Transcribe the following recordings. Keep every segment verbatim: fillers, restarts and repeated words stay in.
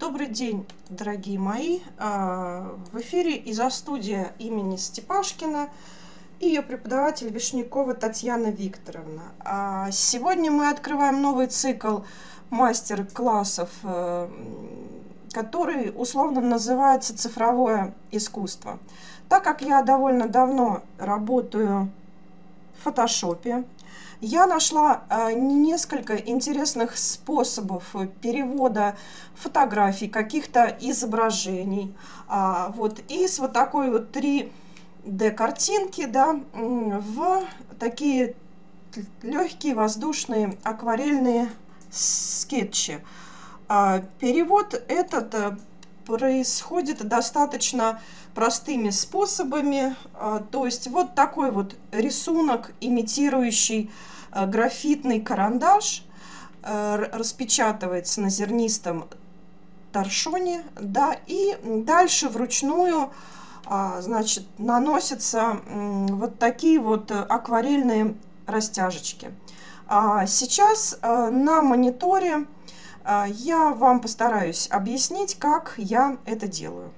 Добрый день, дорогие мои! В эфире изо-студия имени Степашкина и ее преподаватель Вишнякова Татьяна Викторовна. Сегодня мы открываем новый цикл мастер-классов, который условно называется «Цифровое искусство». Так как я довольно давно работаю в фотошопе, я нашла несколько интересных способов перевода фотографий, каких-то изображений. Вот, из вот такой вот три дэ картинки, да, в такие легкие воздушные акварельные скетчи. Перевод этот происходит достаточно простыми способами. То есть вот такой вот рисунок, имитирующий графитный карандаш, распечатывается на зернистом торшоне, да, и дальше вручную, значит, наносятся вот такие вот акварельные растяжечки. Сейчас на мониторе я вам постараюсь объяснить, как я это делаю.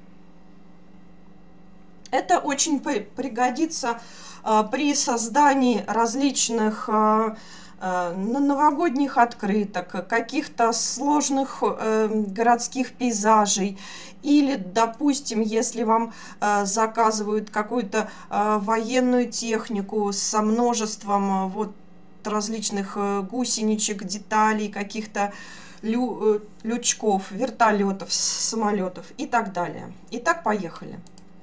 Это очень пригодится при создании различных новогодних открыток, каких-то сложных городских пейзажей. Или, допустим, если вам заказывают какую-то военную технику со множеством вот различных гусеничек, деталей, каких-то лю лючков, вертолетов, самолетов и так далее. Итак, поехали.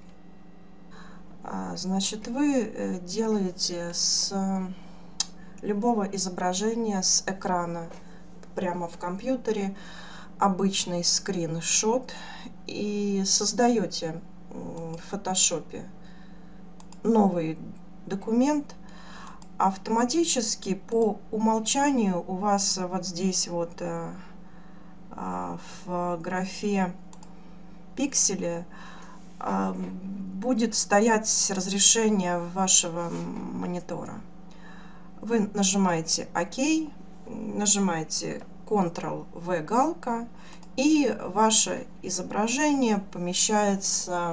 Значит, вы делаете с любого изображения с экрана прямо в компьютере обычный скриншот и создаете в фотошопе новый документ. Автоматически по умолчанию у вас вот здесь вот в графе пиксели будет стоять разрешение вашего монитора. Вы нажимаете ОК, нажимаете контрол вэ галка, и ваше изображение помещается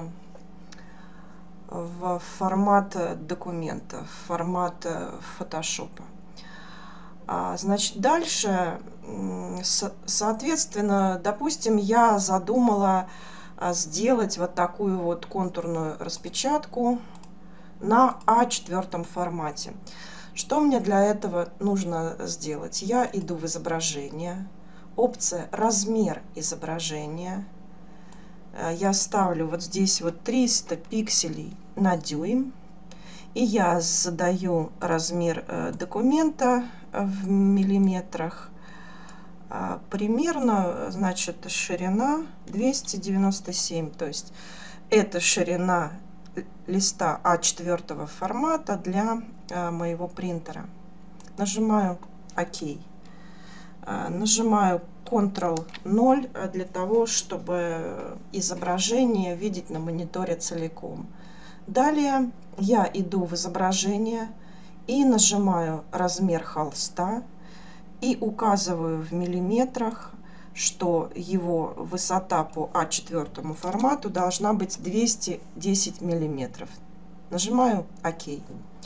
в формат документа, в формат фотошопа. Значит, дальше, соответственно, допустим, я задумала сделать вот такую вот контурную распечатку на а четыре формате. Что мне для этого нужно сделать? Я иду в изображение, опция «Размер изображения». Я ставлю вот здесь вот триста пикселей на дюйм. И я задаю размер документа в миллиметрах. Примерно, значит, ширина двести девяносто семь, то есть это ширина листа а четыре формата для моего принтера. Нажимаю ОК, нажимаю контрол ноль для того, чтобы изображение видеть на мониторе целиком. Далее я иду в изображение и нажимаю размер холста и указываю в миллиметрах, что его высота по а четыре формату должна быть двести десять миллиметров. Нажимаю ОК.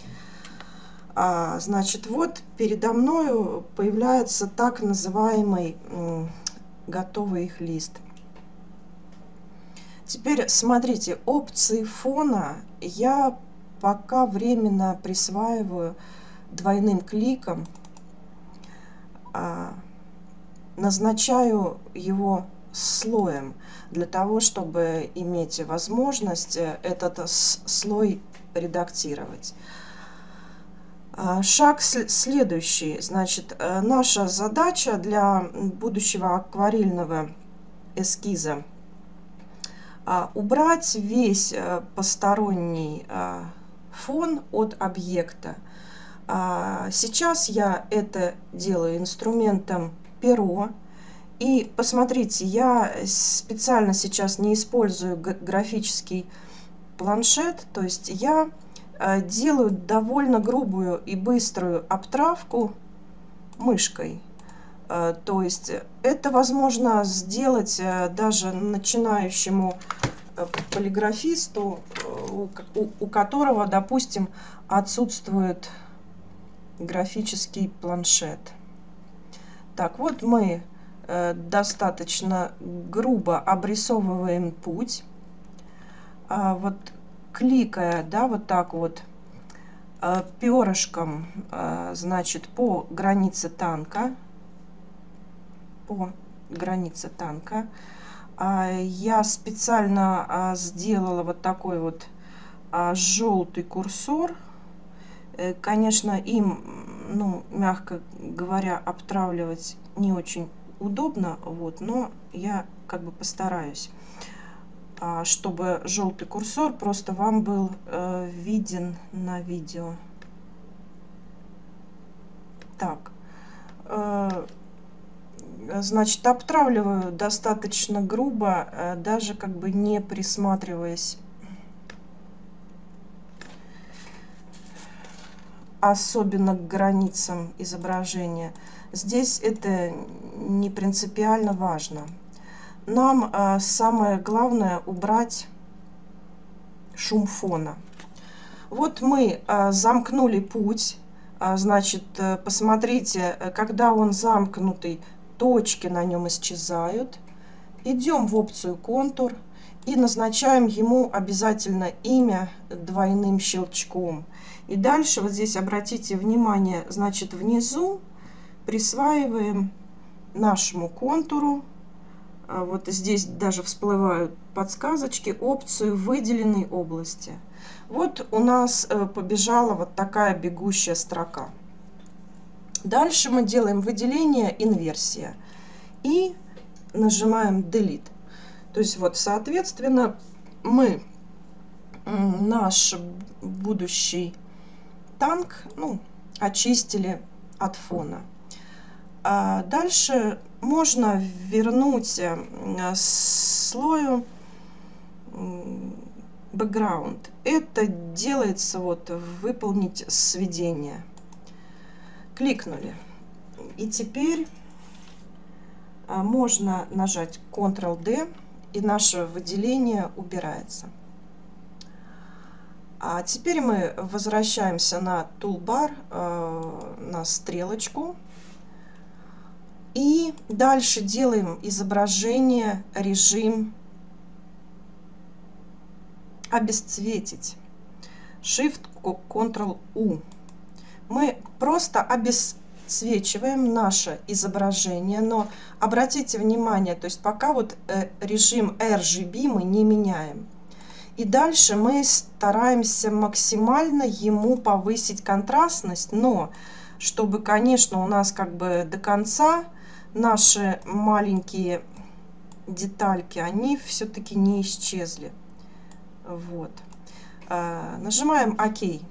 А, значит, вот передо мною появляется так называемый готовый их лист. Теперь смотрите, опции фона я пока временно присваиваю двойным кликом. А, назначаю его слоем для того, чтобы иметь возможность этот слой редактировать. Шаг следующий. Значит, наша задача для будущего акварельного эскиза убрать весь посторонний фон от объекта. Сейчас я это делаю инструментом перо. И посмотрите, я специально сейчас не использую графический планшет, то есть я делаю довольно грубую и быструю обтравку мышкой. То есть это возможно сделать даже начинающему полиграфисту, у которого, допустим, отсутствует графический планшет. Так, вот мы достаточно грубо обрисовываем путь. Вот кликая, да, вот так вот перышком, значит, по границе танка, по границе танка, я специально сделала вот такой вот желтый курсор. Конечно, им, ну, мягко говоря, обтравливать не очень удобно, вот, но я как бы постараюсь, чтобы желтый курсор просто вам был э, виден на видео. Так, э, значит, обтравливаю достаточно грубо, э, даже как бы не присматриваясь особенно к границам изображения. Здесь это не принципиально важно. Нам э, самое главное убрать шум фона. Вот мы э, замкнули путь. Э, значит, э, посмотрите, когда он замкнутый, точки на нем исчезают. Идем в опцию контур и назначаем ему обязательно имя двойным щелчком. И дальше вот здесь обратите внимание, значит, внизу присваиваем нашему контуру. Вот здесь даже всплывают подсказочки, опцию выделенной области. Вот у нас побежала вот такая бегущая строка. Дальше мы делаем выделение, инверсия и нажимаем Delete. То есть вот, соответственно, мы наш будущий танк, ну, очистили от фона. А дальше можно вернуть слою background. Это делается вот выполнить сведение. Кликнули. И теперь можно нажать контрол дэ, и наше выделение убирается. А теперь мы возвращаемся на тулбар, на стрелочку. И дальше делаем изображение, режим обесцветить. Shift-контрол-У. Мы просто обесцвечиваем наше изображение, но обратите внимание, то есть пока вот режим эр джи би мы не меняем. И дальше мы стараемся максимально ему повысить контрастность, но чтобы, конечно, у нас как бы до конца наши маленькие детальки, они все-таки не исчезли. Вот. Нажимаем ОК. И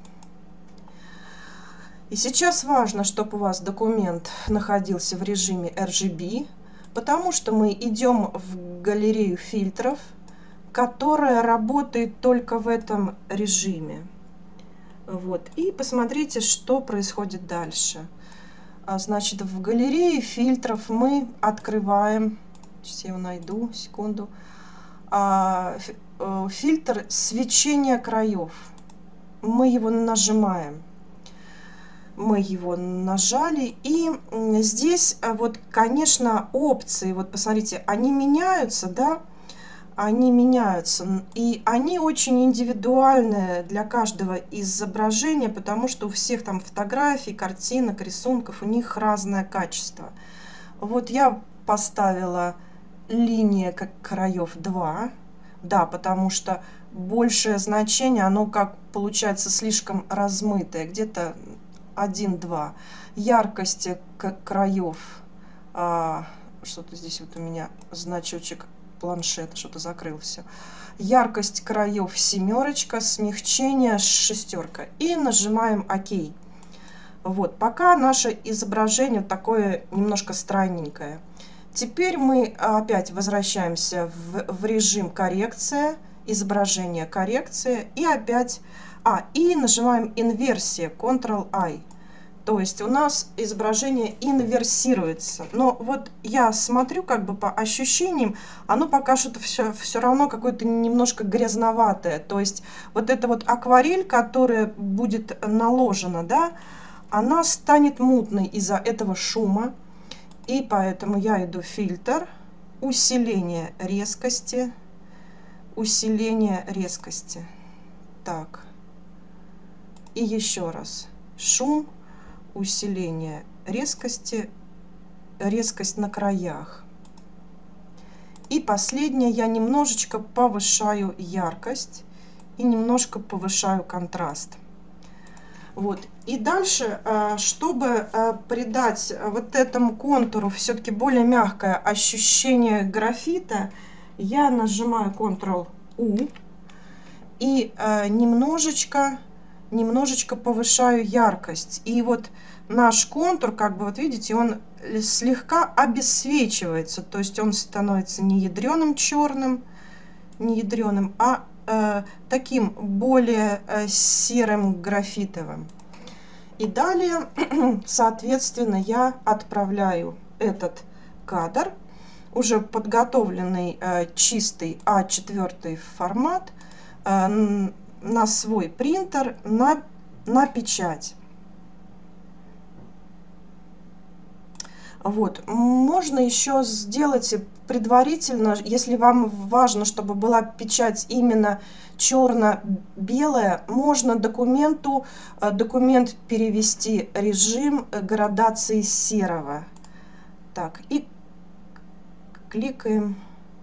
сейчас важно, чтобы у вас документ находился в режиме эр джи би, потому что мы идем в галерею фильтров, которая работает только в этом режиме. Вот. И посмотрите, что происходит дальше. Значит, в галерее фильтров мы открываем, сейчас я его найду, секунду, фильтр свечения краев. Мы его нажимаем. Мы его нажали, и здесь вот, конечно, опции, вот посмотрите, они меняются, да, они меняются, и они очень индивидуальные для каждого изображения, потому что у всех там фотографий, картинок, рисунков, у них разное качество. Вот я поставила линия как краев два, да, потому что большее значение, оно как получается слишком размытое, где-то один-два. Яркость краев, а, что-то здесь вот у меня значочек планшета, что-то закрыл все. Яркость краев семерочка, смягчение шестерка. И нажимаем ОК. Вот, пока наше изображение такое немножко странненькое. Теперь мы опять возвращаемся в, в режим коррекция, изображение коррекция, и опять, а, и нажимаем инверсия, контрол ай. то есть у нас изображение инверсируется. Но вот я смотрю как бы по ощущениям, оно пока что все, все равно какое-то немножко грязноватое. То есть вот эта вот акварель, которая будет наложена, да, она станет мутной из-за этого шума. И поэтому я иду в фильтр, усиление резкости, усиление резкости. Так. И еще раз. Шум, усиление резкости, резкость на краях. И последнее, я немножечко повышаю яркость и немножко повышаю контраст. Вот. И дальше, чтобы придать вот этому контуру все-таки более мягкое ощущение графита, я нажимаю контрол-У и немножечко, немножечко повышаю яркость. И вот наш контур, как бы, вот видите, он слегка обесцвечивается, то есть он становится не ядреным черным, не ядреным, а э, таким более э, серым графитовым. И далее, соответственно, я отправляю этот кадр, уже подготовленный э, чистый а четыре формат, э, на свой принтер, на, на печать. Вот. Можно еще сделать предварительно, если вам важно, чтобы была печать именно черно-белая, можно документу, документ перевести режим градации серого. Так, и кликаем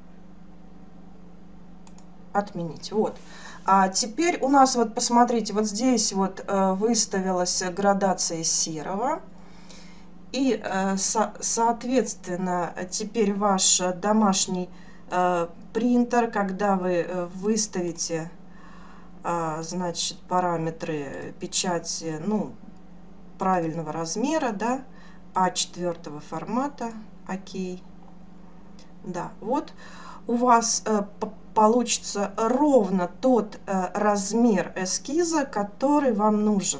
отменить. Вот. А теперь у нас, вот посмотрите, вот здесь вот э, выставилась градация серого. И, э, со, соответственно, теперь ваш домашний э, принтер, когда вы э, выставите, э, значит, параметры печати, ну, правильного размера, да, а четыре формата, окей. Да, вот у вас э, получится ровно тот э, размер эскиза, который вам нужен.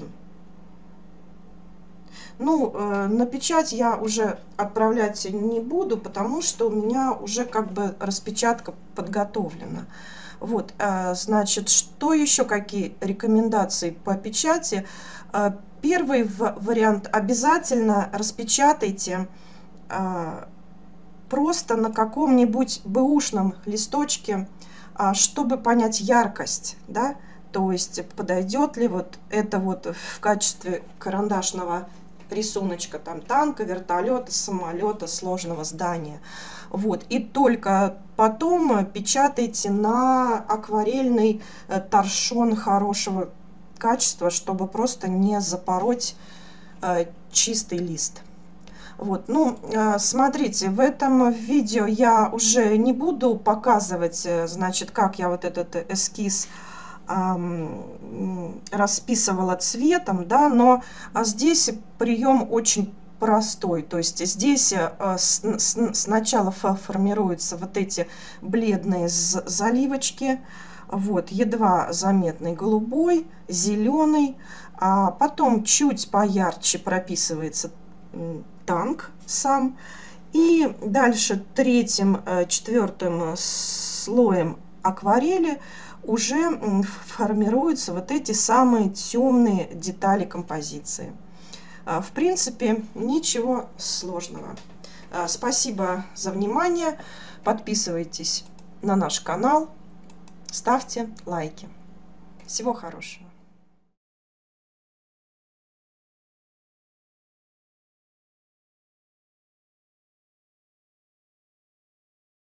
Ну, э, на печать я уже отправлять не буду, потому что у меня уже как бы распечатка подготовлена. Вот, э, значит, что еще, какие рекомендации по печати? Э, первый вариант: обязательно распечатайте э, просто на каком-нибудь бэушном листочке, э, чтобы понять яркость, да, то есть подойдет ли вот это вот в качестве карандашного рисуночка, там, танка, вертолета, самолета, сложного здания. Вот. И только потом печатайте на акварельный торшон хорошего качества, чтобы просто не запороть э, чистый лист. Вот. Ну, э, смотрите, в этом видео я уже не буду показывать, значит, как я вот этот эскиз расписывала цветом, да, но а здесь прием очень простой. То есть здесь а, с, с, сначала формируются вот эти бледные заливочки, вот, едва заметный голубой, зеленый, а потом чуть поярче прописывается танк сам, и дальше третьим, четвертым слоем акварели уже формируются вот эти самые темные детали композиции. В принципе, ничего сложного. Спасибо за внимание. Подписывайтесь на наш канал, ставьте лайки. Всего хорошего.